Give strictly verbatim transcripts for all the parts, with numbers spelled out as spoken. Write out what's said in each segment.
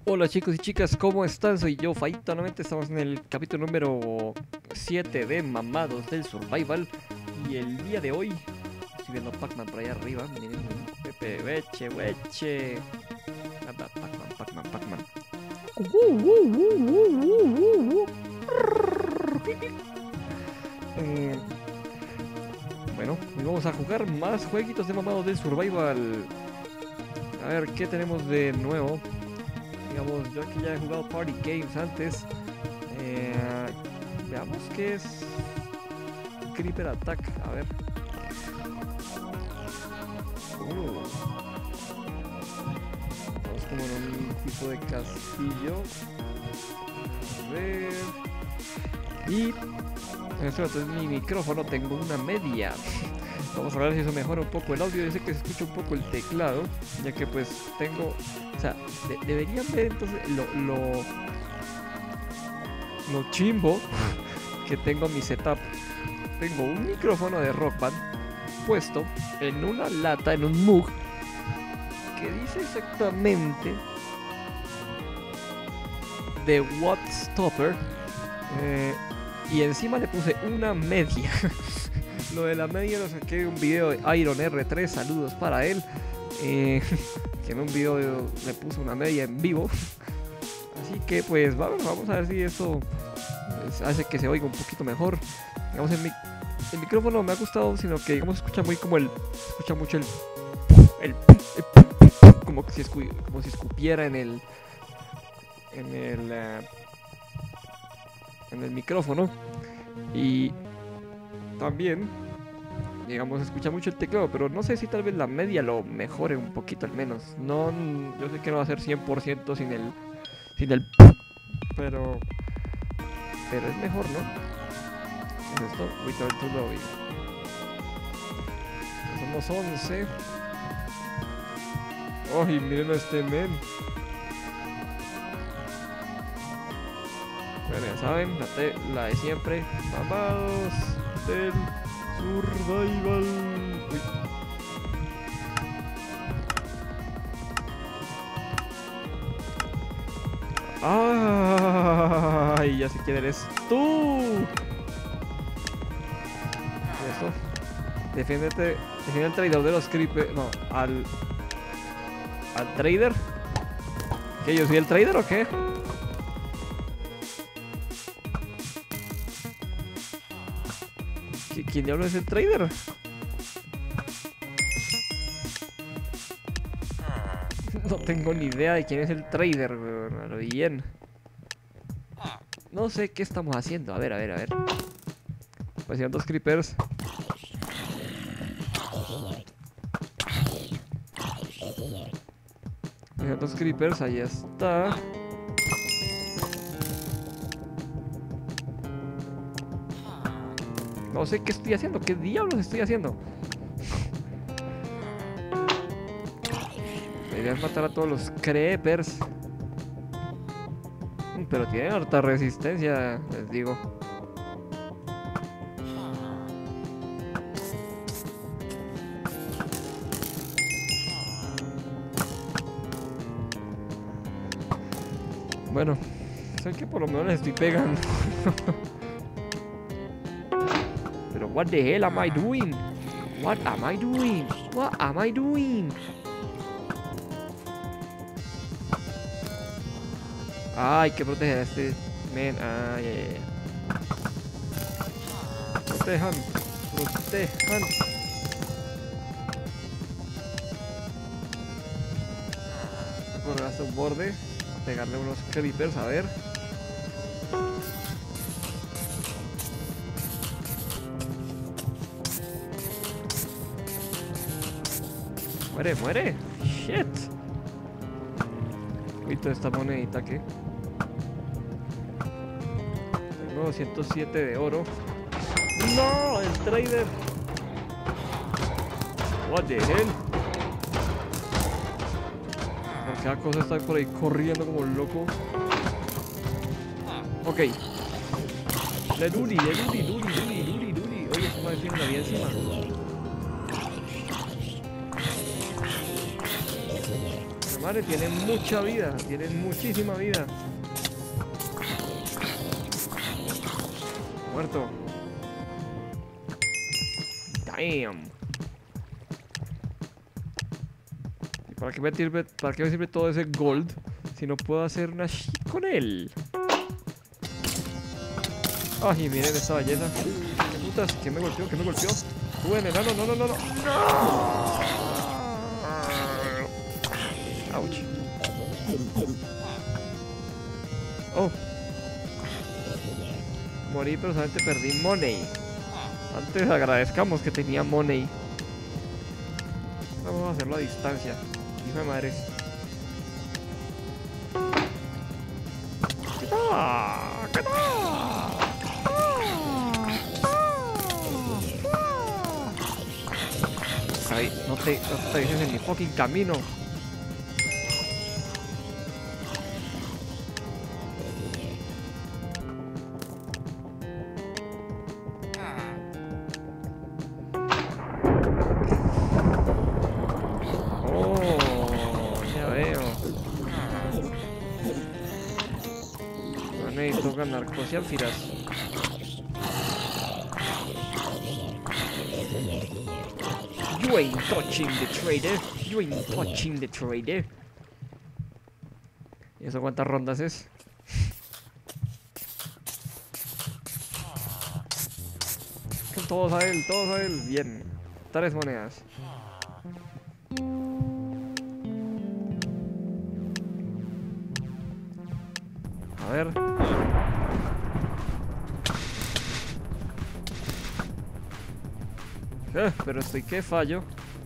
Hola chicos y chicas, ¿cómo están? Soy yo, Faito. Nuevamente estamos en el capítulo número siete de Mamados del Survival. Y el día de hoy estoy viendo Pac-Man por allá arriba. Miren, Pepe, weche, weche. Anda, Pac-Man, Pac-Man, Pac-Man. Eh, bueno, vamos a jugar más jueguitos de Mamados del Survival. A ver, ¿qué tenemos de nuevo? Digamos, yo aquí ya he jugado Party Games antes. Eh, veamos qué es Creeper Attack. A ver. Uh. Estamos como en un tipo de castillo. A ver. Y en este momento es mi micrófono, tengo una media. Vamos a ver si eso mejora un poco el audio. Yo sé que se escucha un poco el teclado, ya que pues tengo... O sea, de deberían ver entonces lo, lo, lo chimbo que tengo mi setup. Tengo un micrófono de Rock Band puesto en una lata, en un mug, que dice exactamente The Watt Stopper. Eh, y encima le puse una media. Lo de la media lo saqué de un video de Iron R tres, saludos para él. Eh, que en un video le puso una media en vivo. Así que pues vamos, vamos a ver si eso pues, hace que se oiga un poquito mejor. Digamos, el, mic el micrófono me ha gustado, sino que digamos escucha muy como el... Escucha mucho el... el, el como, si escu como si escupiera en el... En el... Uh, en el micrófono. Y también, digamos, escucha mucho el teclado, pero no sé si tal vez la media lo mejore un poquito al menos. No, yo sé que no va a ser cien por ciento sin el sin el pero pero es mejor, ¿no? ¿Qué es esto? Return to lobby. Somos once. Ay, miren a este men. Bueno, ya saben, la, te la de siempre. Mamados del Survival. Uy. ¡Ay! Ya sé quién eres tú. Eso. Defiéndete. Defiende al traidor de los creepers. No, al. Al trader. ¿Qué? ¿Yo soy el trader o qué? ¿Quién diablos es el trader? No tengo ni idea de quién es el trader, weón. A lo bien. No sé qué estamos haciendo. A ver, a ver, a ver. Pues hay dos creepers. Hay dos creepers, ahí está. No sé qué estoy haciendo, qué diablos estoy haciendo. Deberían matar a todos los creepers. Pero tienen harta resistencia, les digo. Bueno, sé que por lo menos les estoy pegando. Pero what the hell am I doing? What am I doing? What am I doing? Ah, hay que proteger a este men. Ah, ya, ya, ya. Protejan. Protejan. Voy a correr hasta un borde. A pegarle unos creepers, a ver. Muere, muere. Shit. Uy, toda esta monedita que. Tengo doscientos siete de oro. No, el trader. What the hell. No, cada cosa está por ahí corriendo como loco. Ok. Le duri, le duri, duri, duri, duri, duri. Oye, se me va a decir una vida encima. Madre, tiene mucha vida, tiene muchísima vida. Muerto. Damn. ¿Y para qué me sirve, para qué me sirve todo ese gold si no puedo hacer una shit con él? Ay, miren esta belleza. ¿Qué putas? ¿Quién me golpeó? ¿Quién me golpeó? Tú, enano, no, no, no, no. Ouch. Oh. Morí, pero solamente perdí money. Antes agradezcamos que tenía money. Vamos a hacerlo a distancia. Hijo de madre. ¿Qué tal? ¿Qué tal? Ay, no te, no te dices en mi fucking camino. Narcosiánfiras. You ain't touching the trader. You ain't touching the trader. ¿Y eso cuántas rondas es? Todos a él, todos a él. Bien. Tres monedas. A ver. Eh, pero estoy que fallo.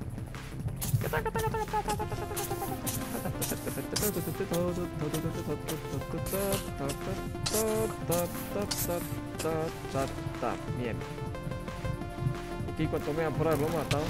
Bien. Aquí cuánto me dan por haberlo matado.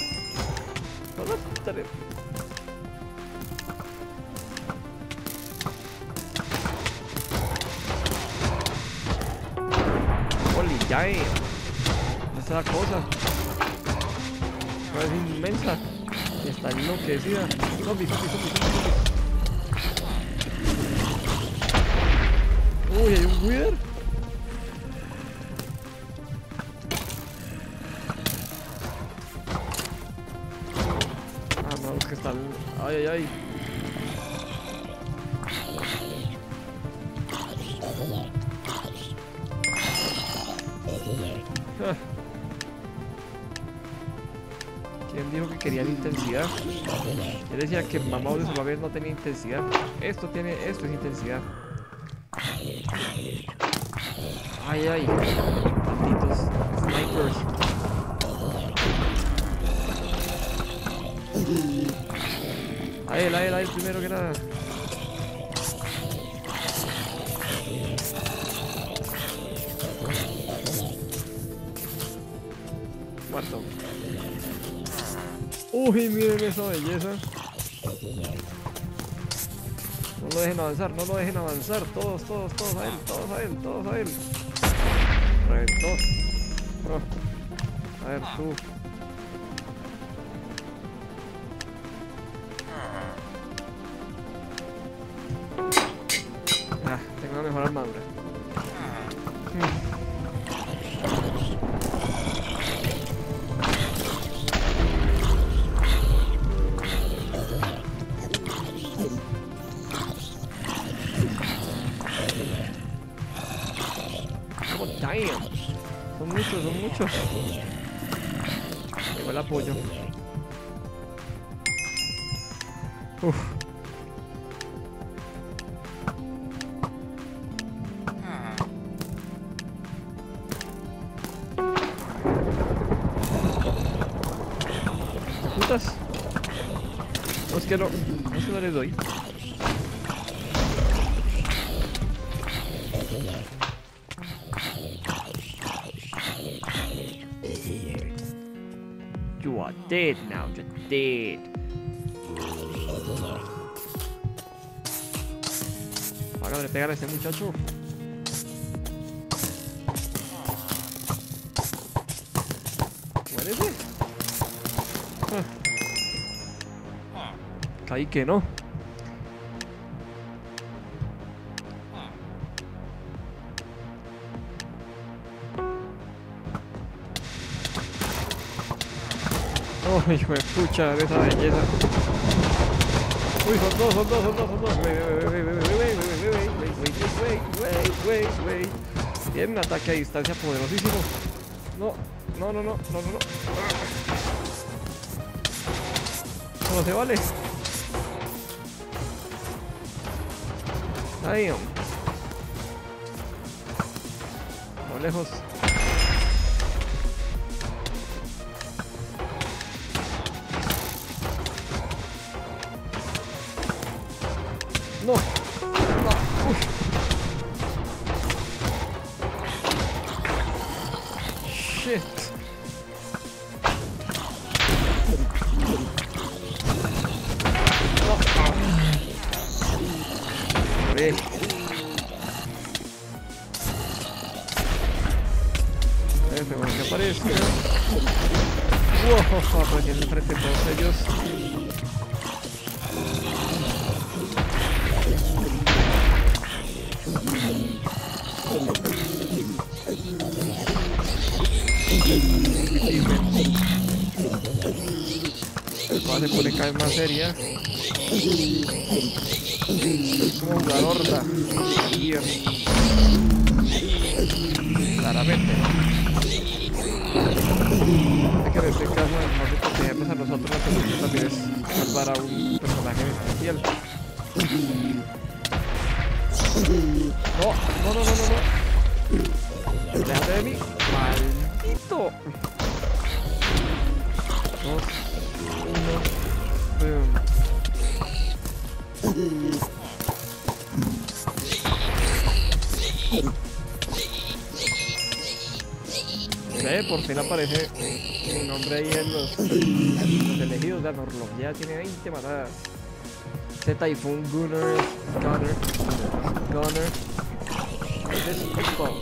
Holy, ya eh. Esa cosa es inmensa. Está enloquecida. Zombies, zombies, zombies, zombies. Uy, hay un wither. Ah, no, es que están. Ay, ay, ay. Ah. ¿Quién dijo que querían intensidad? Él decía que Mamá de su vez no tenía intensidad. Esto tiene, esto es intensidad. Ay, ay. Malditos snipers. A él, a él, a él primero que nada. Muerto. Uy, miren esa belleza. No lo dejen avanzar, no lo dejen avanzar. Todos, todos, todos a él, todos a él, todos a él. Reventó. Oh. A ver, tú. Ah, tengo una mejor armadura. Hmm. Damn. Son muchos, son muchos. Llegó el apoyo. Uf. ¿Qué putas? No, es que no. No es que no les doy. You are dead now, you're dead. Hágame pegar a ese muchacho. Muérete. Ah. Caí que no. Oh, hijo de pucha, esa belleza. Uy, son dos, son dos, son dos, son dos. Wey, wey, wey, wey, wey, wey, wey, wey, wey, wey. Tiene un ataque a distancia poderosísimo. No, no, no, no, no, no, no. No se vale. Ahí, no lejos. No. No. Uy. Shit. No. Bien. Este, bueno, que aparezca. Wow, recién de frente a todos ellos. La cosa se pone cada vez más seria. Es como jugar horda. Claramente. Es que en este caso, además de protegernos a nosotros, la solución también es salvar a un personaje especial. No, no, no, no, no, no. Déjate de mí. Maldito. Dos, uno, boom. Ok, por fin aparece mi nombre ahí en los, los elegidos de Anorlock. Ya tiene veinte matadas. Z Typhoon, Gunner, Gunner, Gunner. This is people.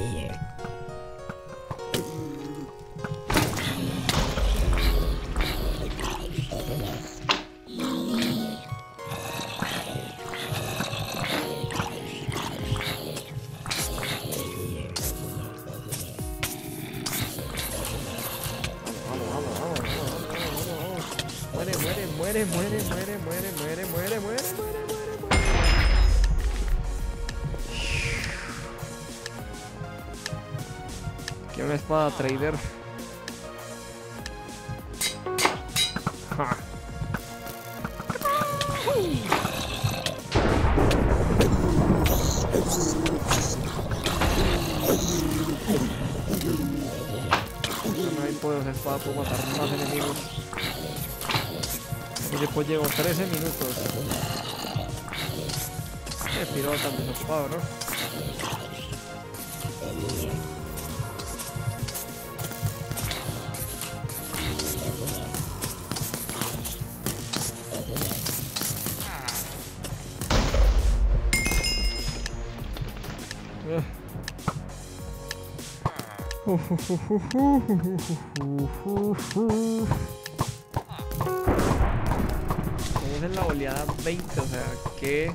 Muere, muere, muere, muere, muere, muere, muere, muere, muere, muere, muere, muere. Quiero una espada trader. Ja. No hay poderosa espada, puedo matar más enemigos. Y después llevo trece minutos. Qué piro tan desocupado, ¿no? Estamos en la oleada veinte, o sea, que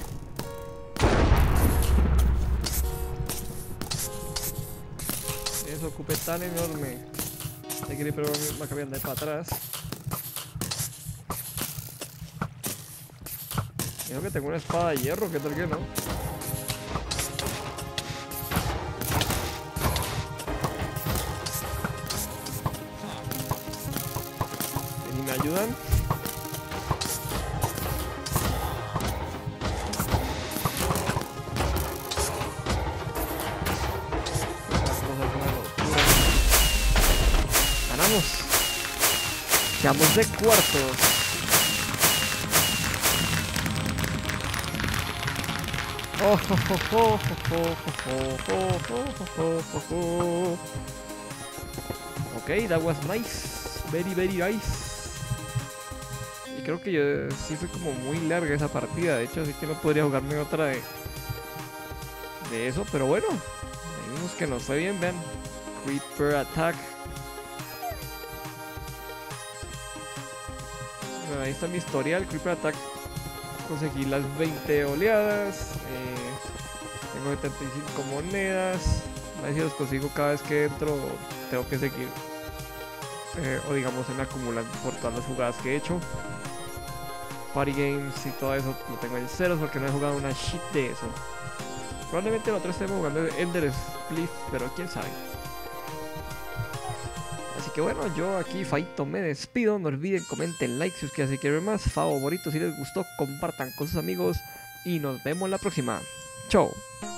eso ocupe tan enorme. Hay que ir, pero va a cambiar de para atrás. Creo que tengo una espada de hierro, ¿qué tal que no? ¿Y me ayudan? Ganamos. Quedamos de cuartos. Oh, oh, oh, oh, oh, oh, oh, oh, oh, oh. Ok, that was nice. Very, very nice. Y creo que yo sí fue como muy larga esa partida. De hecho, así que no podría jugarme otra de, de eso. Pero bueno, ahí vimos que nos fue bien. Vean, Creeper Attack. Bueno, ahí está mi historial. Creeper Attack. Conseguí las veinte oleadas. Eh, tengo setenta y cinco monedas. A ver si los consigo cada vez que entro. Tengo que seguir eh, o digamos se me acumulan por todas las jugadas que he hecho. Party Games y todo eso lo tengo en ceros porque no he jugado una shit de eso. Probablemente el otro estemos jugando Ender Spliff, pero quién sabe. Así que bueno, yo aquí Faito me despido. No olviden, comenten, like, suscríbanse si quieren ver más, favorito si les gustó, compartan con sus amigos y nos vemos la próxima. Chao.